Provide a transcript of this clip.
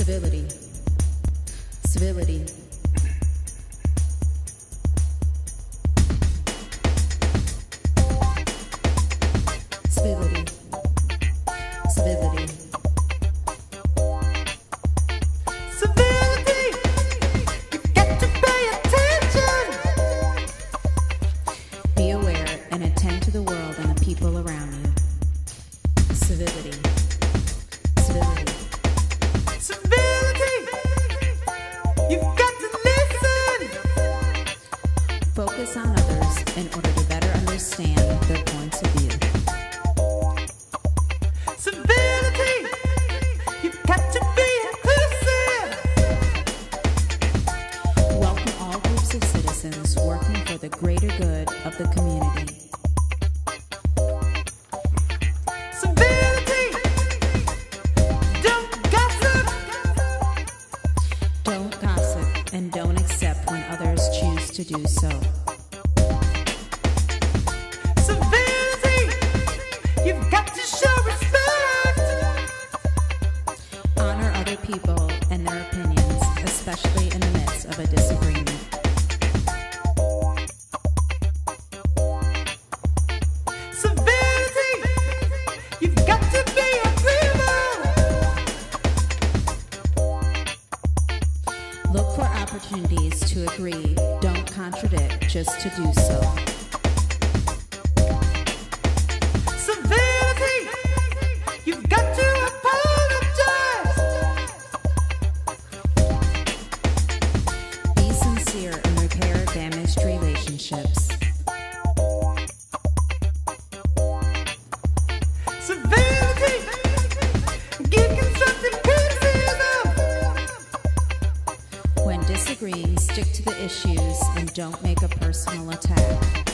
Civility. Civility. Civility. Civility. Civility, you've got to pay attention. Be aware and attend to the world and the people around you. Civility. Civility. Civility, you've got to listen. Focus on others in order to better understand their points of view. Civility, you've got to be inclusive. Welcome all groups of citizens working for the greater good of the community. Civility, don't gossip. Don't gossip and don't accept when others choose to do so. Civility, you've got to show respect. Honor other people and their opinions, especially in the midst of a disagreement. Civility, you've got to be agreeable. Look for opportunities to agree. Don't contradict just to do so. Civility, you've got to apologize. Be sincere and repair damaged relationships. Civility, give constructive criticism. When disagreeing, stick to the issues and don't make a personal attack.